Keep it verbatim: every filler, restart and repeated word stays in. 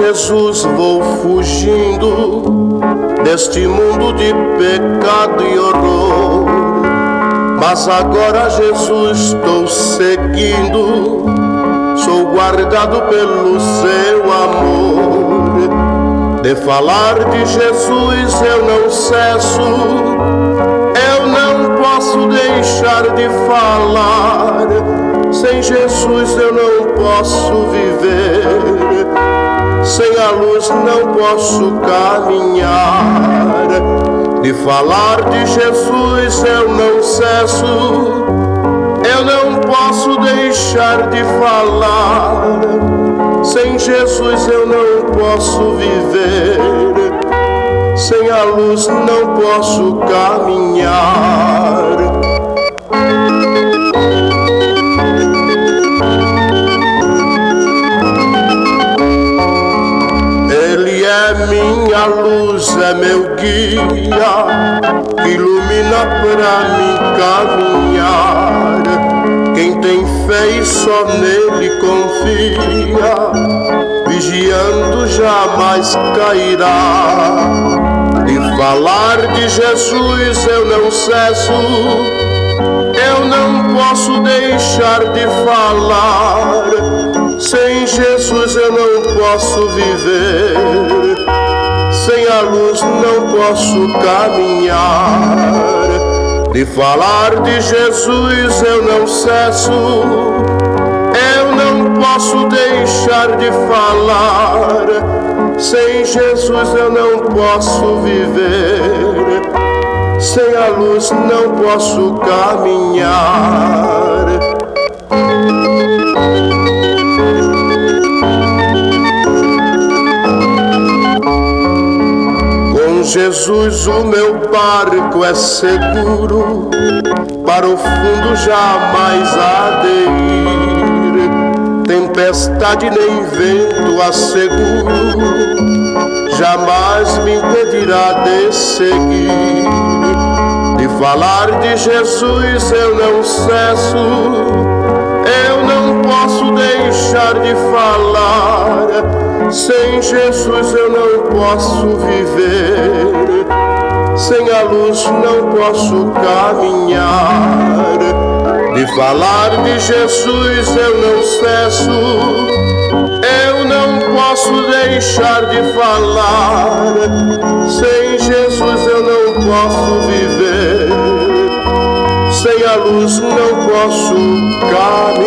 Jesus vou fugindo deste mundo de pecado e horror, mas agora Jesus estou seguindo, sou guardado pelo seu amor. De falar de Jesus eu não cesso, eu não posso deixar de falar. Sem Jesus eu não posso viver, sem a luz não posso caminhar. De falar de Jesus eu não cesso, eu não posso deixar de falar. Sem Jesus eu não posso viver, sem a luz não posso caminhar. Ele é minha luz, é meu guia, que ilumina pra mim caminhar. Quem tem fé e só nele confia, vigiando jamais cairá. De falar de Jesus eu não cesso, eu não posso deixar de falar. Sem Jesus eu não posso viver, sem a luz não posso caminhar. De falar de Jesus eu não cesso, eu não posso deixar de falar. Sem Jesus eu não posso viver, sem a luz não posso caminhar. Com Jesus o meu barco é seguro, para o fundo jamais há de ir. Tempestade nem vento asseguro, jamais me impedirá de seguir. De falar de Jesus eu não cesso, eu não posso deixar de falar. Sem Jesus eu não posso viver, sem a luz não posso caminhar. De falar de Jesus eu não cesso, eu não posso deixar de falar. Sem Jesus eu não posso viver, sem a luz não posso caminhar.